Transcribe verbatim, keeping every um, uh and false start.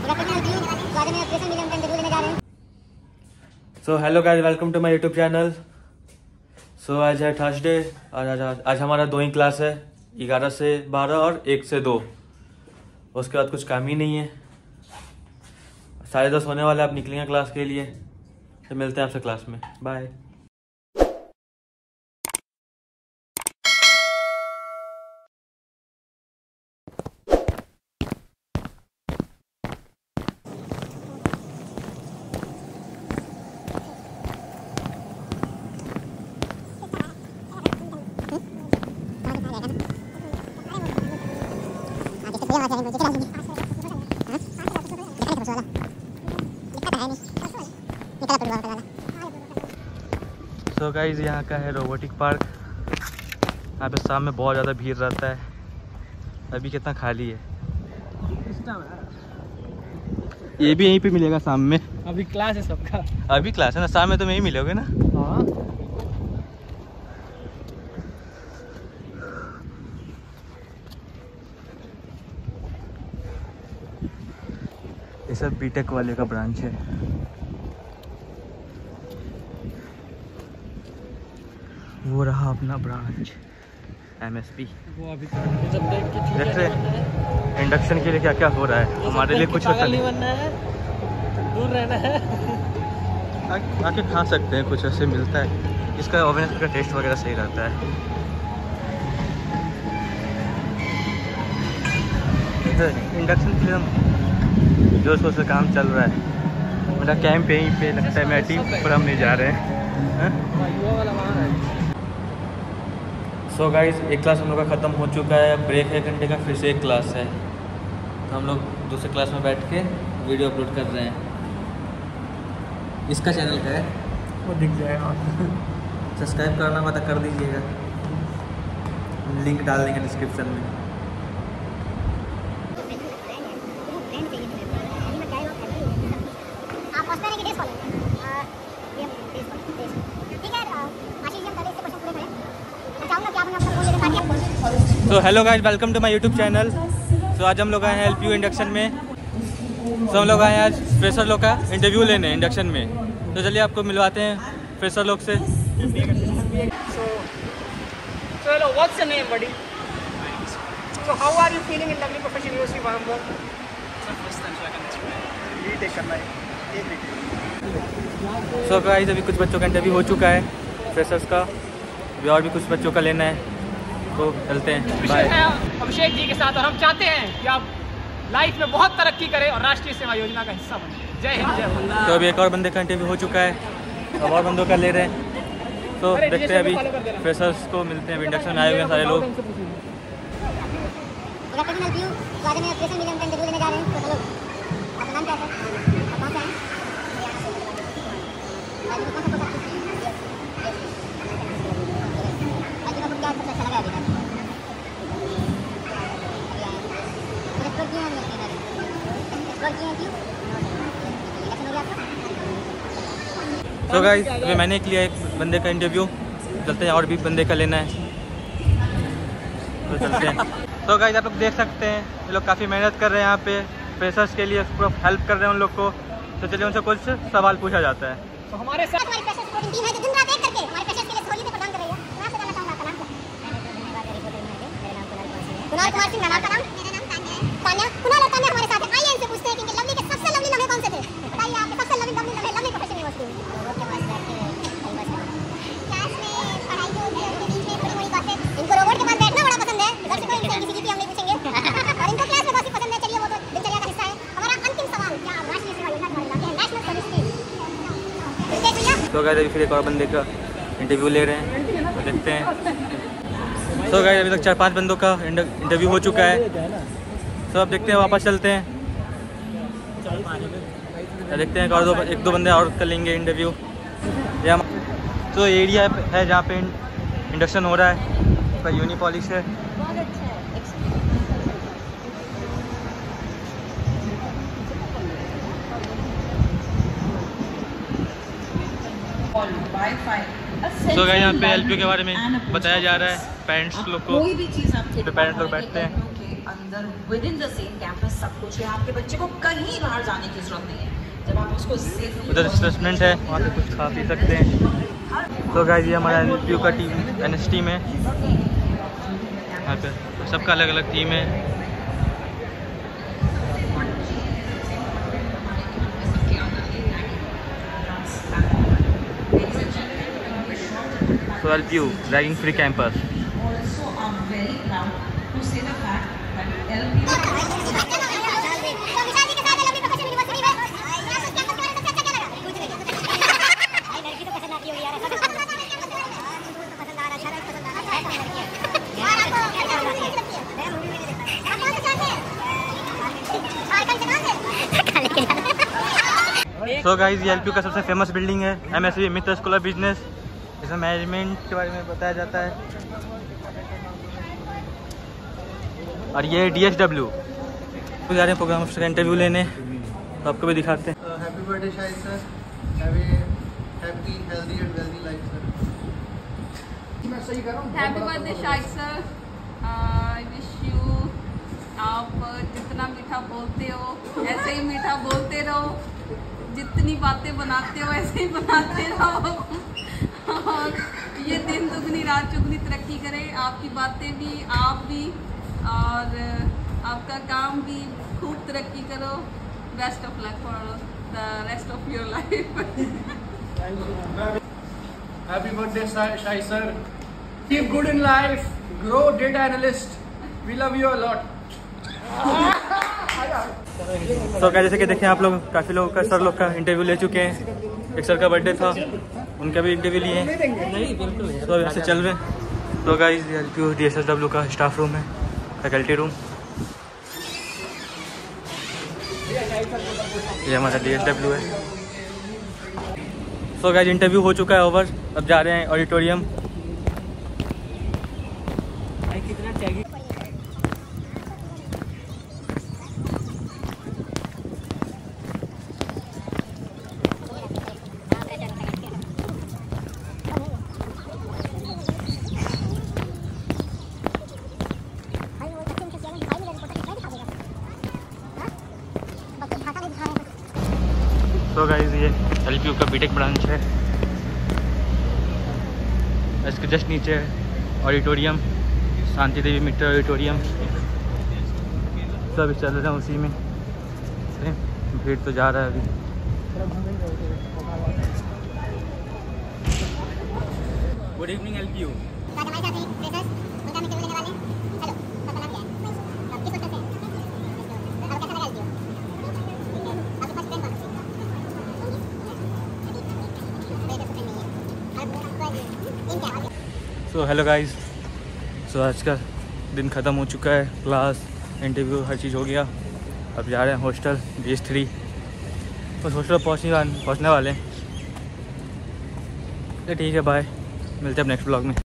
So hello guys, welcome to my YouTube channel. So आज है Thursday और आज, आज आज हमारा दो ही क्लास है, ग्यारह से बारह और एक से दो। उसके बाद कुछ काम ही नहीं है। साढ़े दस होने वाला है, आप निकलेंगे क्लास के लिए। तो मिलते हैं आपसे क्लास में, बाय। तो गाइस, यहाँ का है रोबोटिक पार्क। यहाँ पे शाम में बहुत ज़्यादा भीड़ रहता है। अभी कितना खाली है। ये भी यहीं पे मिलेगा शाम में। अभी क्लास है सबका। अभी क्लास है ना, शाम में तो यहीं मिलोगे ना। हाँ। ये सब बीटेक वाले का ब्रांच है। वो रहा अपना ब्रांच एमएसपी। वो अभी जब देख के देख रहे इंडक्शन के लिए क्या क्या हो रहा है। हमारे लिए कुछ होता नहीं बनना है, दूर रहना है। आ, आके खा सकते हैं, कुछ ऐसे मिलता है। इसका ओवन का टेस्ट वगैरह सही रहता है। इंडक्शन के लिए हम जोश शोर से काम चल रहा है। मेरा कैंप यहीं पे लगता है, मैटी पर हम नहीं जा रहे हैं। सो गाइस, एक क्लास हम लोग का ख़त्म हो चुका है। ब्रेक है घंटे का, फिर से एक क्लास है। तो हम लोग दूसरे क्लास में बैठ के वीडियो अपलोड कर रहे हैं। इसका चैनल का है, वो दिख जाएगा। सब्सक्राइब करना पता कर दीजिएगा, लिंक डाल देंगे डिस्क्रिप्शन में। तो hello guys, welcome to my YouTube channel. तो आज हम लोग आए हैं एलपीयू इंडक्शन में। तो हम लोग आए हैं आज फ्रेशर लोग का इंटरव्यू लेने इंडक्शन में। तो चलिए आपको मिलवाते हैं फ्रेशर लोग से। So hello, what's your name, buddy? So how are you feeling in Lovely Professional University, Warrnambool? It's my first time, so I can explain. Retake करना है, एक retake. सो गाइस, अभी कुछ बच्चों का इंटरव्यू हो चुका है फ्रेशर्स का। अभी और भी कुछ बच्चों का लेना है, तो चलते हैं। बाय। अभिषेक जी के साथ, और हम चाहते हैं कि आप लाइफ में बहुत तरक्की करें और राष्ट्रीय सेवा योजना का हिस्सा बने। जय हिंद, जय भारत। तो अभी एक और बंदे का इंटरव्यू हो चुका है, अब और बंदों का ले रहे हैं। तो देखते हैं, अभी फ्रेशर्स को मिलते हैं। इंडक्शन आए हुए हैं सारे लोग। तो गाइस, अभी मैंने लिया एक बंदे का इंटरव्यू। चलते हैं, और भी बंदे का लेना है, तो चलते हैं। तो गाइस, आप लोग देख सकते हैं, ये लोग काफ़ी मेहनत कर रहे हैं यहाँ पे फ्रेशर्स के लिए, पूरा हेल्प कर रहे हैं उन लोग को। तो चलिए उनसे कुछ सवाल पूछा जाता है। तो हमारे साथ हमारी फ्रेशर्स को टीम है जो दिन रात एक करके हमारे फ्रेशर्स के लिए सहूलियतें प्रदान कर रही है। मैं आपसे जानना चाहूँगा, आपका नाम क्या है? कुणाल कुमार सिंह। नाम का नाम? मेरा नाम तान्या है। तान्या, कुणाल और तान्या हमारे साथ हैं। आइए इनसे पूछते हैं कि लवली के सबसे लवली लम्हे कौन से थे? बताइए, आपके सबसे लवली लवली लम्हे लवली प्रोफेशनल यूनिवर्सिटी में। क्लास में पढ़ाई जो होती है उसके बीच में थोड़ी मोड़ी बातें। इनको रोबोट के पास बैठना बड़ा पसंद है। घर से कोई इनसे किसी की हम नहीं पूछेंगे। और इनको क्लास में काफी पसंद है। चलिए, वो तो दिनचर्या का हिस्सा है। हमारा अंतिम सवाल, क्या आप राष्ट्रीय सेवा योजना के बारे में जानते हैं? National Service Scheme. तो गाइस, अभी फिर एक और बंदे का इंटरव्यू ले रहे हैं, तो देखते हैं। तो गाइस, अभी तक चार पांच बंदों का इंटरव्यू हो चुका है। तो अब देखते हैं, वापस चलते हैं, देखते हैं और दो एक दो बंदे और कर लेंगे इंटरव्यू। या तो एरिया है जहाँ पे इंडक्शन हो रहा है, उसका यूनिपॉलिश है। तो गाइस, यहाँ पे एलपीयू के बारे में बताया जा रहा है। पेरेंट्स लोग को, पेरेंट्स लोग बैठते हैं। अंदर within the same campus सब कुछ है, आपके बच्चे को कहीं बाहर जाने की जरूरत नहीं है। जब आप उसको उधर रेस्टोरेंट है, वहाँ पे कुछ खा पी सकते हैं। तो गाइस ये हमारा एन पी यू का टीम एन एस टीम है, यहाँ पे सबका अलग अलग थीम है। So L P U Dragging Free Campus. also are very proud to say the fact that L P U तो गाइस ये एल पी यू का सबसे फेमस बिल्डिंग है, एम एस वी मित्र स्कूल ऑफ बिजनेस। इसमें management के बारे में बताया जाता है। और ये डी एस डब्ल्यू तो जा रहे हैं प्रोग्राम ऑफिसर का इंटरव्यू लेने, तो आपको भी दिखाते हैं। Happy birthday Shahid sir, have a happy healthy and wealthy life sir. मैं सही कर रहा हूं? Happy birthday Shahid sir, I wish you आप जितना मीठा बोलते हो ऐसे ही मीठा बोलते रहो, जितनी बातें बनाते हो ऐसे ही बनाते रहो, और ये दिन दुगनी रात चुगनी तरक्की करे, आपकी बातें भी, आप भी, और आपका काम भी खूब तरक्की करो। Best of luck for the rest of your life. Happy birthday Shahid sir, keep good in life, grow data analyst, we love you a lot. तो क्या जैसे कि देखें आप लोग, काफ़ी लोगों का सर लोग का इंटरव्यू ले चुके हैं। एक सर का बर्थडे था, उनका भी इंटरव्यू लिए हैं। तो अब यहाँ से चल रहे हैं। तो गाइस ये L P U D S S W का स्टाफ रूम है, फैकल्टी रूम। ये हमारा डी एस डब्ल्यू है। तो गाइस इंटरव्यू हो चुका है ओवर, अब जा रहे हैं ऑडिटोरियम। तो गाइस ये एल पी यू का बीटेक ब्रांच है, इसके जस्ट नीचे है ऑडिटोरियम, शांति देवी मित्र ऑडिटोरियम। तो अभी चल रहे हैं उसी में, भीड़ तो जा रहा है अभी। Good evening L P U. So hello guys, so आज का दिन ख़त्म हो चुका है, क्लास, इंटरव्यू, हर चीज़ हो गया। अब जा रहे हैं हॉस्टल बी एस थ्री, बस हॉस्टल पहुँचने पहुँचने वाले हैं। ठीक है, बाय, मिलते हैं अब नेक्स्ट ब्लॉग में।